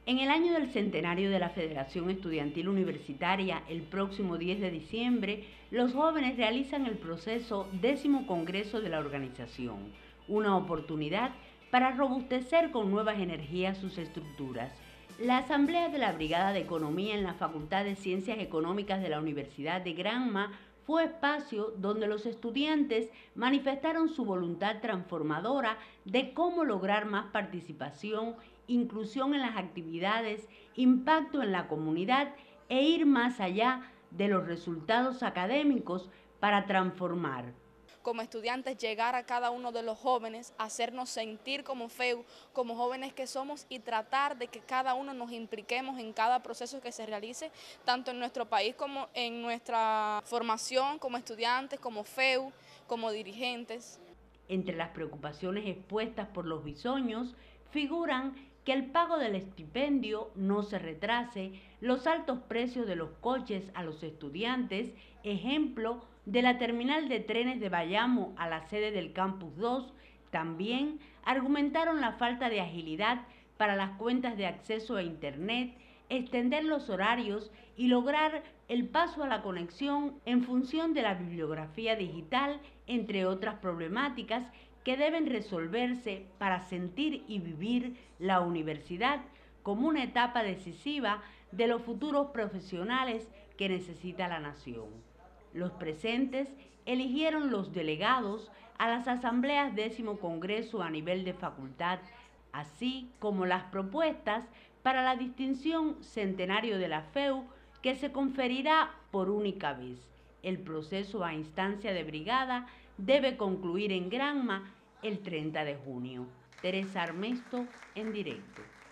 En el año del centenario de la Federación Estudiantil Universitaria, el próximo 10 de diciembre, los jóvenes realizan el proceso 10º Congreso de la organización, una oportunidad para robustecer con nuevas energías sus estructuras. La Asamblea de la Brigada de Economía en la Facultad de Ciencias Económicas de la Universidad de Granma fue espacio donde los estudiantes manifestaron su voluntad transformadora de cómo lograr más participación, inclusión en las actividades, impacto en la comunidad e ir más allá de los resultados académicos para transformar. Como estudiantes, llegar a cada uno de los jóvenes, hacernos sentir como FEU, como jóvenes que somos, y tratar de que cada uno nos impliquemos en cada proceso que se realice, tanto en nuestro país como en nuestra formación como estudiantes, como FEU, como dirigentes. Entre las preocupaciones expuestas por los bisoños figuran que el pago del estipendio no se retrase, los altos precios de los coches a los estudiantes, ejemplo de la terminal de trenes de Bayamo a la sede del Campus 2, también argumentaron la falta de agilidad para las cuentas de acceso a Internet, extender los horarios y lograr el paso a la conexión en función de la bibliografía digital, entre otras problemáticas que deben resolverse para sentir y vivir la universidad como una etapa decisiva de los futuros profesionales que necesita la nación. Los presentes eligieron los delegados a las asambleas 10º Congreso a nivel de facultad, así como las propuestas para la distinción Centenario de la FEU que se conferirá por única vez. El proceso a instancia de brigada debe concluir en Granma el 30 de junio. Teresa Armesto, en directo.